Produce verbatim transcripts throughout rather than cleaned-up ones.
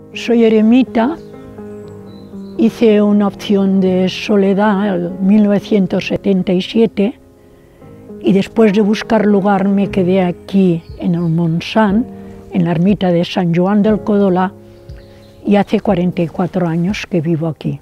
Soy eremita, hice una opción de soledad en mil novecientos setenta y siete y después de buscar lugar me quedé aquí en el Montsant, en la ermita de San Joan del Codolà, y hace cuarenta y cuatro años que vivo aquí.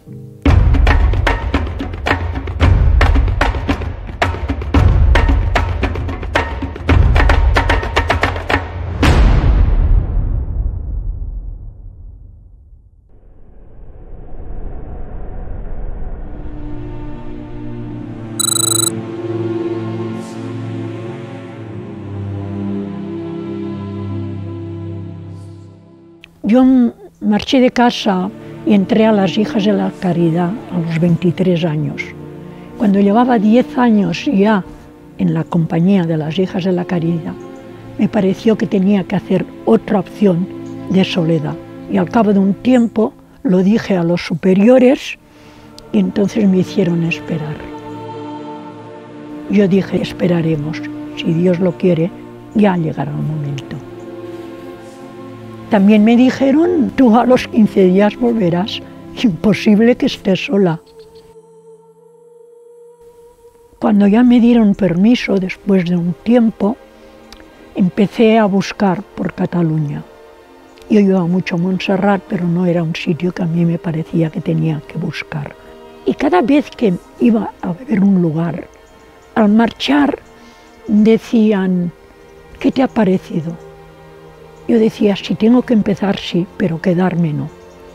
Yo marché de casa y entré a las Hijas de la Caridad a los veintitrés años. Cuando llevaba diez años ya en la compañía de las Hijas de la Caridad, me pareció que tenía que hacer otra opción de soledad. Y al cabo de un tiempo lo dije a los superiores y entonces me hicieron esperar. Yo dije, esperaremos, si Dios lo quiere, ya llegará el momento. También me dijeron, tú a los quince días volverás, imposible que estés sola. Cuando ya me dieron permiso, después de un tiempo, empecé a buscar por Cataluña. Yo iba mucho a Montserrat, pero no era un sitio que a mí me parecía que tenía que buscar. Y cada vez que iba a ver un lugar, al marchar decían, ¿qué te ha parecido? Yo decía, si tengo que empezar, sí, pero quedarme no.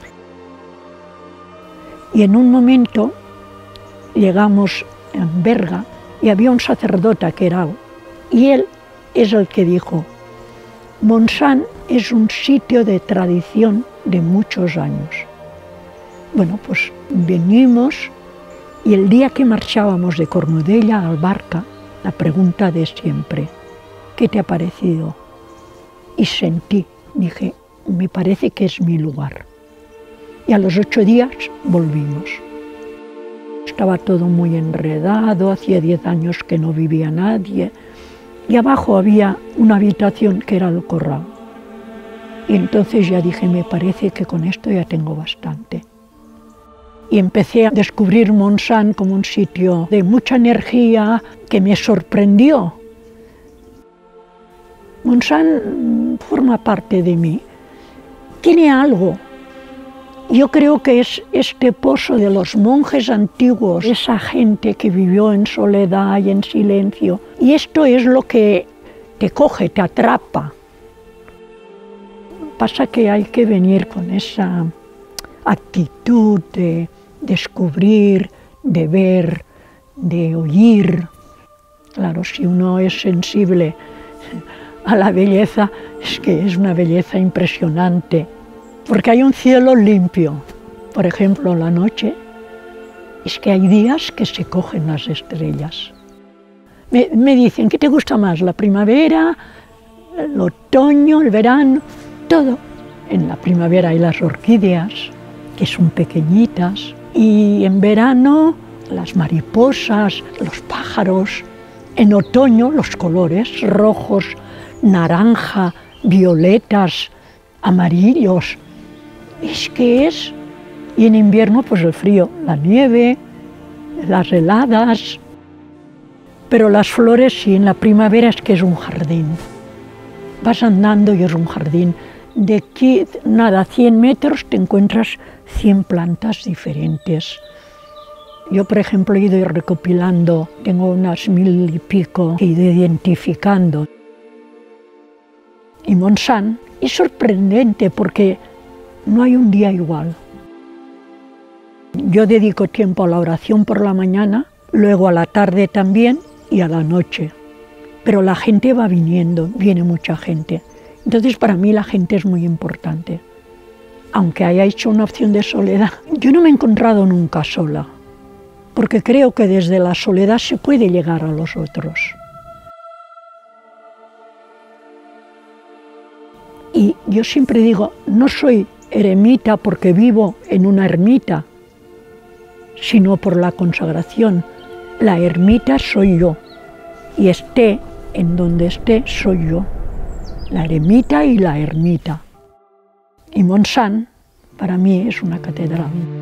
Y en un momento llegamos en Berga y había un sacerdote que era, y él es el que dijo, Montsant es un sitio de tradición de muchos años. Bueno, pues venimos y el día que marchábamos de Cornudella al Barca, la pregunta de siempre, ¿qué te ha parecido? Y sentí, dije, me parece que es mi lugar. Y a los ocho días volvimos. Estaba todo muy enredado, hacía diez años que no vivía nadie, y abajo había una habitación que era el corral. Y entonces ya dije, me parece que con esto ya tengo bastante. Y empecé a descubrir Montsant como un sitio de mucha energía que me sorprendió. Montsant forma parte de mí, tiene algo. Yo creo que es este pozo de los monjes antiguos, esa gente que vivió en soledad y en silencio. Y esto es lo que te coge, te atrapa. Pasa que hay que venir con esa actitud de descubrir, de ver, de oír. Claro, si uno es sensible a la belleza, es que es una belleza impresionante, porque hay un cielo limpio. Por ejemplo, la noche, es que hay días que se cogen las estrellas. Me, me dicen, ¿qué te gusta más? ¿La primavera, el otoño, el verano? Todo. En la primavera hay las orquídeas, que son pequeñitas, y en verano las mariposas, los pájaros. En otoño los colores rojos, naranja, violetas, amarillos. Es que es. Y en invierno pues el frío, la nieve, las heladas. Pero las flores sí, en la primavera es que es un jardín. Vas andando y es un jardín. De aquí, nada, cien metros te encuentras cien plantas diferentes. Yo, por ejemplo, he ido recopilando, tengo unas mil y pico que he ido identificando. Y Montsant es sorprendente porque no hay un día igual. Yo dedico tiempo a la oración por la mañana, luego a la tarde también y a la noche. Pero la gente va viniendo, viene mucha gente. Entonces para mí la gente es muy importante. Aunque haya hecho una opción de soledad, yo no me he encontrado nunca sola, porque creo que desde la soledad se puede llegar a los otros. Y yo siempre digo, no soy eremita porque vivo en una ermita, sino por la consagración. La ermita soy yo, y esté en donde esté, soy yo. La eremita y la ermita. Y Montsant para mí es una catedral.